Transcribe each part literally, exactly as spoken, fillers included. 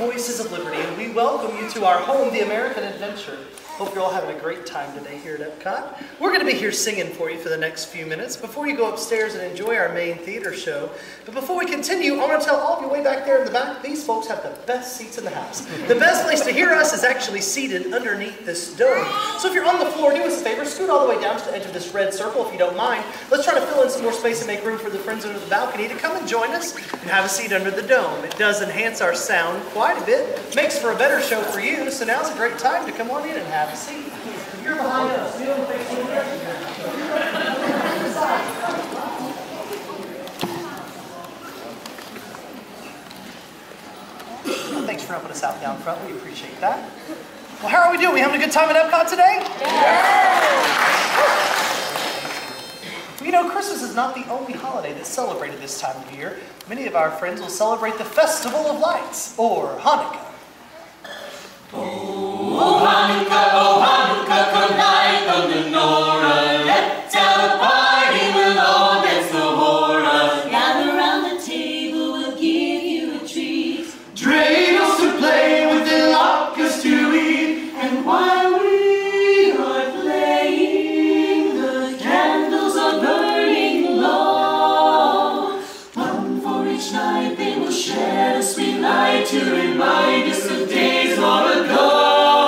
Voices of Liberty, and we welcome you to our home, the American Adventure. Hope you're all having a great time today here at Epcot. We're going to be here singing for you for the next few minutes before you go upstairs and enjoy our main theater show. But before we continue, I want to tell all of you way back there in the back, these folks have the best seats in the house. The best place to hear us is actually seated underneath this dome. So if you're on the floor, do us a favor, scoot all the way down to the edge of this red circle if you don't mind. Let's try to fill in some more space and make room for the friends under the balcony to come and join us and have a seat under the dome. It does enhance our sound quite a bit, makes for a better show for you, so now's a great time to come on in and have a seat. If you're behind us, we don't face the Thanks for helping us out down front. We appreciate that. Well, how are we doing? We having a good time at Epcot today? Yeah. You know, Christmas is not the only holiday that's celebrated this time of year. Many of our friends will celebrate the Festival of Lights, or Hanukkah. Oh, Hanukkah, oh, Hanukkah, come light the menorah. Let's have a party, we'll all dance the hora. Gather round the table, we'll give you a treat. Dreidels to play with, the latkes to eat. And while we are playing, the candles are burning low. One for each night, they will shed a sweet light to remind us of days long ago.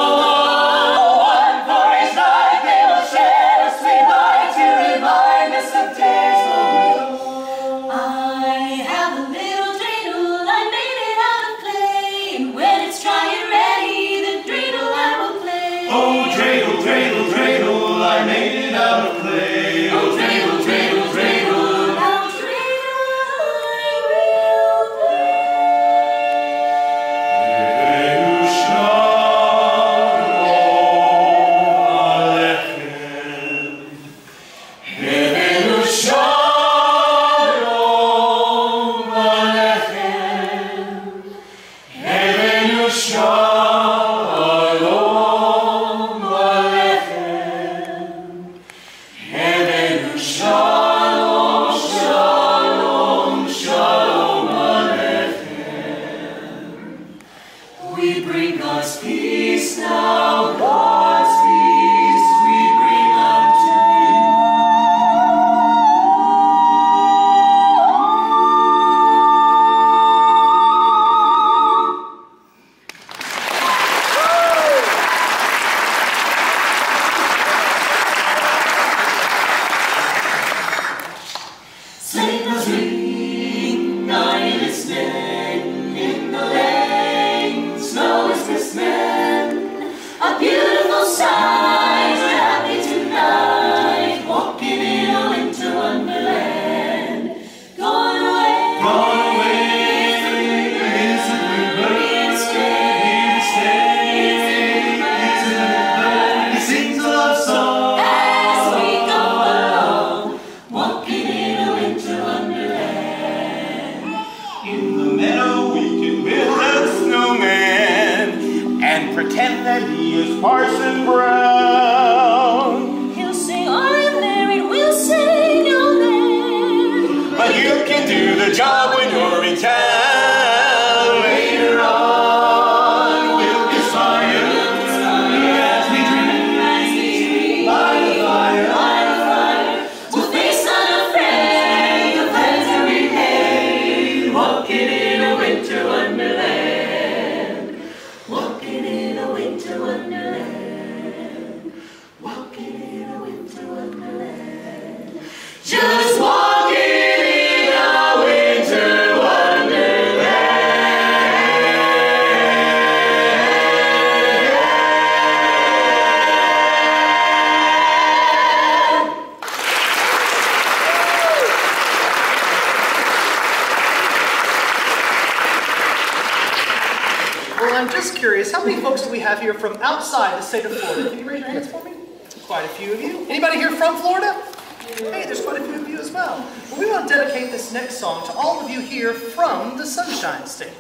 From outside the state of Florida. Can you raise your hands for me? Quite a few of you. Anybody here from Florida? Hey, there's quite a few of you as well. Well, we want to dedicate this next song to all of you here from the Sunshine State.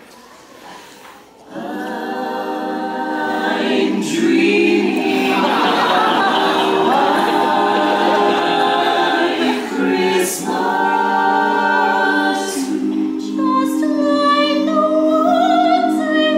I'm dreaming. Christmas, just like the ones I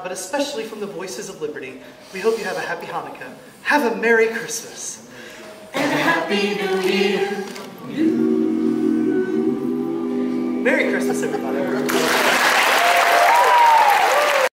but especially from the Voices of Liberty, we hope you have a happy Hanukkah. Have a Merry Christmas. And a Happy New Year. Merry Christmas, everybody.